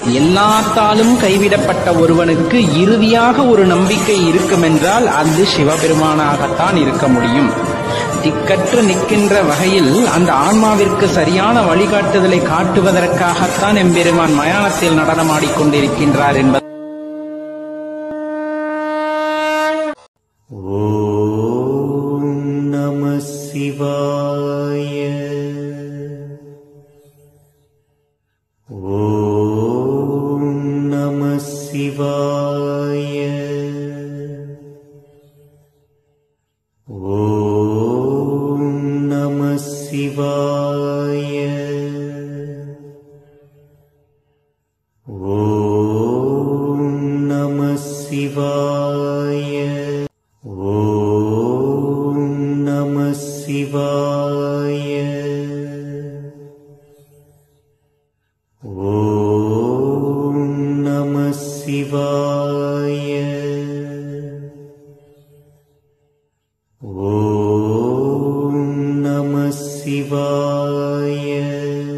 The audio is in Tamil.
எல்லாத்தாலும் கைவிடப்பட்ட ஒருவனுக்கு இறுதியாக ஒரு நம்பிக்கை இருக்குமென்றால் அது சிவபெருமானாகத்தான் இருக்க முடியும். திக்கற்று நிற்கின்ற வகையில் அந்த ஆன்மாவிற்கு சரியான வழிகாட்டுதலை காட்டுவதற்காகத்தான் எம்பெருமான் மயானத்தில் நடனமாடிக்கொண்டிருக்கின்றார் என்பது. ஓம் நம சிவாய. ஓம் நம சிவாய. ஓம் நம சிவாய. ஓம் நம சிவாய. ஓம் நம சிவாய. ஓம் நம சிவாய. ஓம் நம சிவாய.